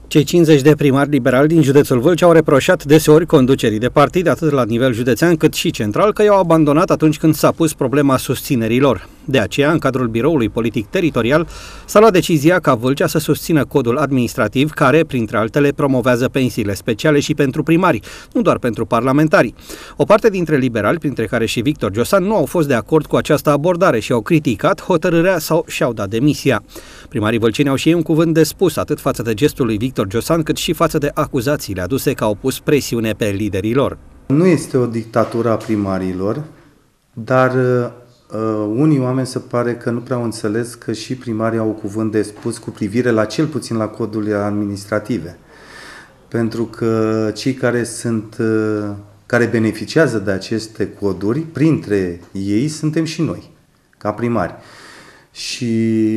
Cei 50 de primari liberali din județul Vâlcea au reproșat deseori conducerii de partid, atât la nivel județean cât și central, că i-au abandonat atunci când s-a pus problema susținerii lor. De aceea, în cadrul biroului politic teritorial, s-a luat decizia ca Vâlcea să susțină codul administrativ care, printre altele, promovează pensiile speciale și pentru primari, nu doar pentru parlamentari. O parte dintre liberali, printre care și Victor Giosan, nu au fost de acord cu această abordare și au criticat hotărârea sau și-au dat demisia. Primarii vâlceni au și ei un cuvânt de spus, atât față de gestul lui Victor Giosan, cât și față de acuzațiile aduse că au pus presiune pe liderii lor. Nu este o dictatură a primarilor, dar unii oameni se pare că nu prea au înțeles că și primarii au un cuvânt de spus cu privire la cel puțin la codurile administrative. Pentru că cei care beneficiază de aceste coduri, printre ei suntem și noi, ca primari. Și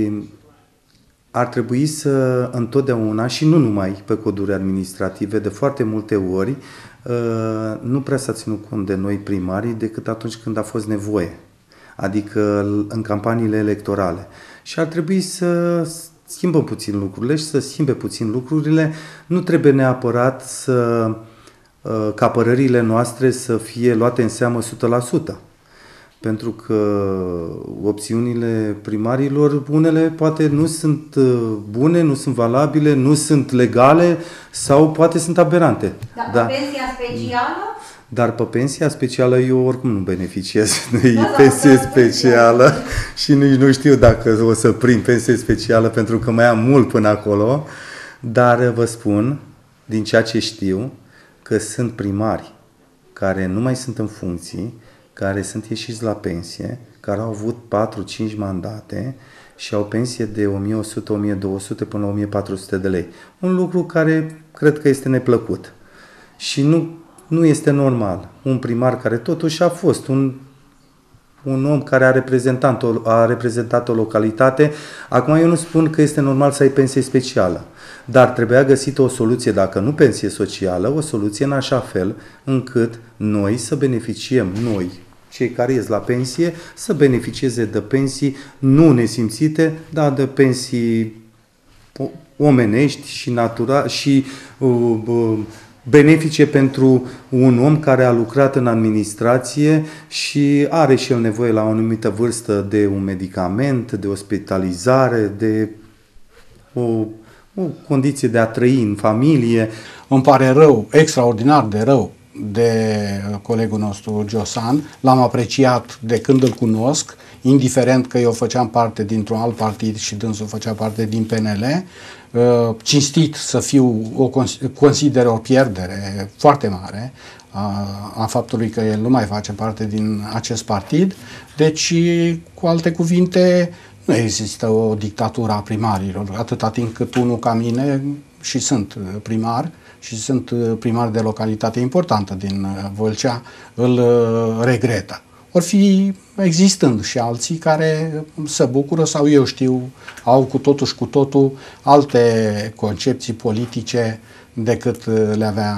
ar trebui să întotdeauna, și nu numai pe coduri administrative, de foarte multe ori, nu prea s-a ținut cont de noi primarii decât atunci când a fost nevoie, adică în campaniile electorale. Și ar trebui să schimbăm puțin lucrurile și să schimbe puțin lucrurile. Nu trebuie neapărat ca părerile noastre să fie luate în seamă 100%. Pentru că opțiunile primarilor, unele poate nu sunt bune, nu sunt valabile, nu sunt legale sau poate sunt aberante. Dar pe pensia specială? Dar pe pensia specială eu oricum nu beneficiez de pensie specială și nici nu știu dacă o să prind pensie specială pentru că mai am mult până acolo, dar vă spun, din ceea ce știu, că sunt primari care nu mai sunt în funcții, care sunt ieșiți la pensie, care au avut 4-5 mandate și au pensie de 1100, 1200 până la 1400 de lei. Un lucru care cred că este neplăcut. Și nu este normal. Un primar care totuși a fost un om care a reprezentat o localitate. Acum eu nu spun că este normal să ai pensie specială, dar trebuia găsită o soluție, dacă nu pensie socială, o soluție în așa fel încât noi să beneficiem, noi, cei care ies la pensie, să beneficieze de pensii nu nesimțite, dar de pensii omenești și și benefice pentru un om care a lucrat în administrație și are și el nevoie la o anumită vârstă de un medicament, de ospitalizare, de o condiție de a trăi în familie. Îmi pare rău, extraordinar de rău, de colegul nostru Giosan. L-am apreciat de când îl cunosc, indiferent că eu făceam parte dintr-un alt partid și dânsul făcea parte din PNL. Cinstit să fiu, consider o pierdere foarte mare a faptului că el nu mai face parte din acest partid. Deci, cu alte cuvinte, nu există o dictatură a primarilor, atâta timp cât unul ca mine, și sunt primar, și sunt primar de localitate importantă din Vâlcea, îl regretă. Or fi existând și alții care se bucură sau eu știu, au cu totul și cu totul alte concepții politice decât le avea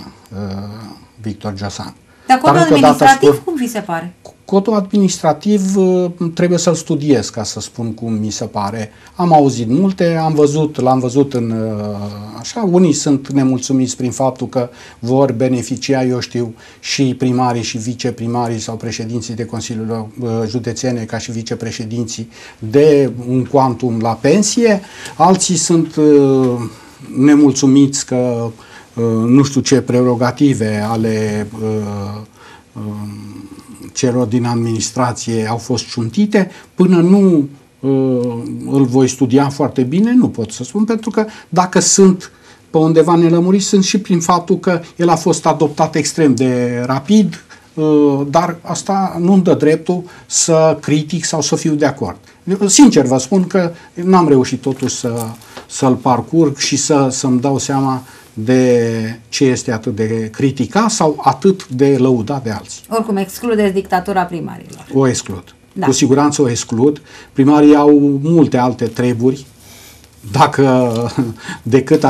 Victor Giosan. Dar codul administrativ cum vi se pare? Codul administrativ trebuie să-l studiez ca să spun cum mi se pare. Am auzit multe, l-am văzut în așa, unii sunt nemulțumiți prin faptul că vor beneficia, eu știu, și primarii și viceprimarii sau președinții de Consiliul Județene ca și vicepreședinții de un quantum la pensie. Alții sunt nemulțumiți că nu știu ce prerogative ale celor din administrație au fost ciuntite. Până nu îl voi studia foarte bine, nu pot să spun, pentru că dacă sunt pe undeva nelămuriți, sunt și prin faptul că el a fost adoptat extrem de rapid, dar asta nu-mi dă dreptul să critic sau să fiu de acord. Sincer vă spun că n-am reușit totuși să-l parcurg și să-mi dau seama de ce este atât de criticat sau atât de lăudat de alții. Oricum, excludeți dictatura primarilor. O exclud. Da. Cu siguranță o exclud. Primarii au multe alte treburi decât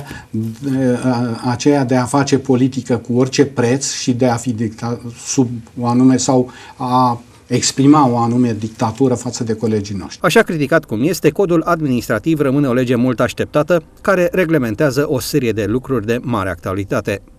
aceea de a face politică cu orice preț și de a fi dictat sub o anume sau a exprima o anume dictatură față de colegii noștri. Așa criticat cum este, codul administrativ rămâne o lege mult așteptată, care reglementează o serie de lucruri de mare actualitate.